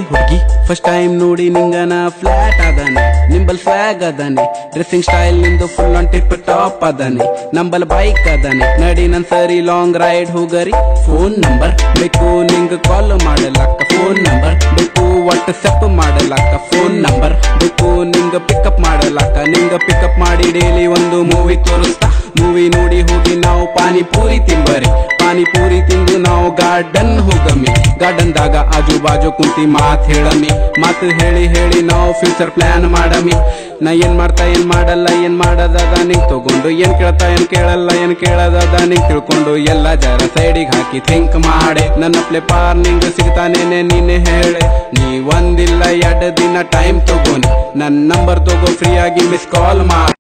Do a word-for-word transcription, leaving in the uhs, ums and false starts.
ಹುಡುಗಿ first time ನೋಡಿ ನಿಂಗನ ಫ್ಲಾಟ್ ಅದಾನೆ ನಿಂಬಲ್ ಫ್ಲಾಗ್ ಅದಾನೆ ಡ್ರೆಸ್ಸಿಂಗ್ ಸ್ಟೈಲ್ ನಿಂದು ಫುಲ್ ಆನ್ ಟಿಪ್ ಟಾಪ್ ಅದಾನೆ ನಂಬಲ್ ಬೈಕ್ ಅದಾನೆ ನಡಿ ನನ್ ಸರಿ ಲಾಂಗ್ ರೈಡ್ ಹೋಗರಿ ಫೋನ್ ನಂಬರ್ ಬೇಕು ನಿಂಗ ಕಾಲ್ ಮಾಡಲಕ್ಕ ಫೋನ್ ನಂಬರ್ ಬೇಕು ವಾಟ್ಸಪ್ ಮಾಡಲಕ್ಕ ಫೋನ್ ನಂಬರ್ ಬೇಕು ನಿಂಗ ಪಿಕಪ್ ಮಾಡಲಕ್ಕ ನಿಂಗ ಪಿಕಪ್ ಮಾಡಿ ಡೈಲಿ ಒಂದು ಮೂವಿ ತೋರಿಸ್ತಾ ಮೂವಿ ನೋಡಿ ಹೋಗಿ ನಾವು ಪಾನಿಪೂರಿ ತಿಂಬರಿ ಪಾನಿಪೂರಿ ತಿಂದು ನಾವು ಗಾರ್ಡನ್ ಹೋಗಮ್ಮಿ ಗಾರ್ಡನ್ ದಾಗ ಆಜು ಬಾಜು ಕುಂತಿ ಮಾತ್ ಹೇಳಮ್ಮಿ ಮಾತು ಹೇಳಿ ಹೇಳಿ ನಾವು ಫ್ಯೂಚರ್ ಪ್ಲಾನ್ ಮಾಡಮ್ಮಿ ನಾ ಏನ್ ಮಾಡ್ತಾ ಏನ್ ಮಾಡಲ್ಲ ಏನ್ ಮಾಡದದ ನಿಂಗ್ ತಗೊಂಡು ಏನ್ ಕೇಳ್ತಾ ಏನ್ ಕೇಳಲ್ಲ ಏನ್ ಕೇಳದದ ನಿಂಗ್ ತಿಳ್ಕೊಂಡು ಎಲ್ಲ ಜರ ಸೈಡಿಗೆ ಹಾಕಿ ಥಿಂಕ್ ಮಾಡೆ ನನ್ನ ಪ್ಲೇ ಪಾರ್ ನಿಂಗ್ ಸಿಗ್ತಾನೇನೆ ನೀನೆ ಹೇಳೆ ನೀ ಒಂದಿಲ್ಲ ಎರಡು ದಿನ ಟೈಮ್ ತಗೋನಿ ನನ್ನ ನಂಬರ್ ತಗೋ ಫ್ರೀ ಆಗಿ ಮಿಸ್ ಕಾಲ್ ಮಾಡಿ